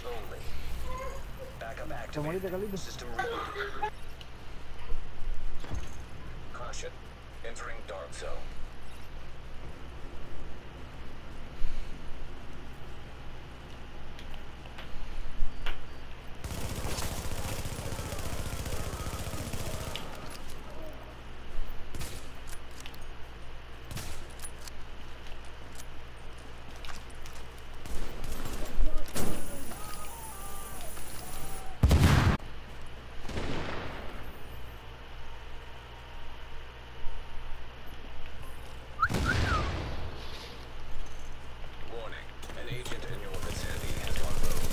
only. Backup Tomorrow activated. the System rebooted. Caution. Entering dark zone. Warning. An agent in your vicinity has gone rogue.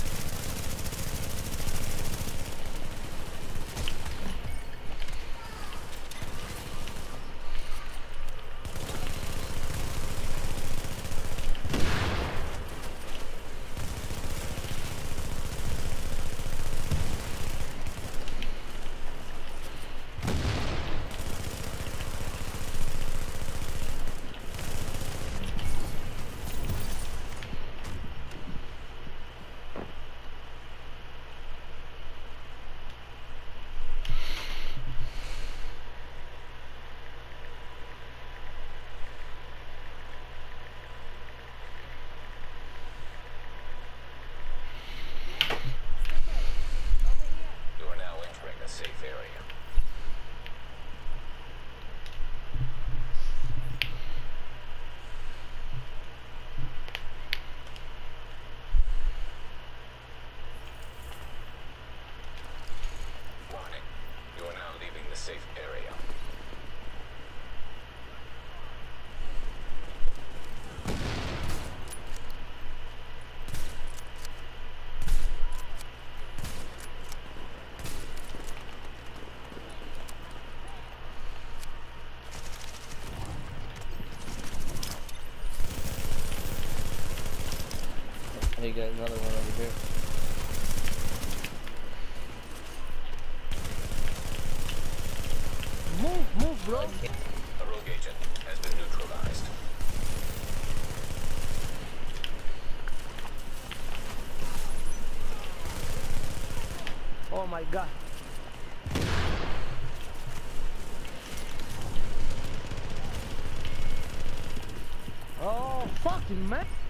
You are now entering a safe area. Warning. You are now leaving the safe area. Hey, got another one over here. Move, bro. A rogue agent has been neutralized. Oh my god. Oh, fucking man.